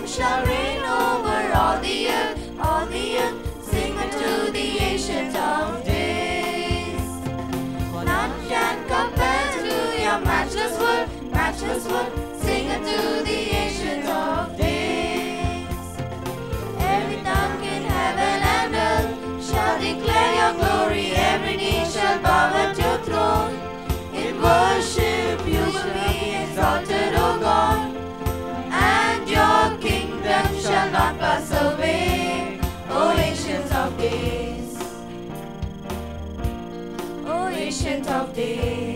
shall reign over all the earth, all the earth. Sing unto the Ancient of Days. For none can compare to your matchless word, matchless word. Sing unto the Ancient of Days. Every tongue in heaven and earth shall declare your glory. Every knee shall bow at your throne. In worship you will be exalted, O God, and your kingdom shall not pass away, O Ancient of Days, O Ancient of Days.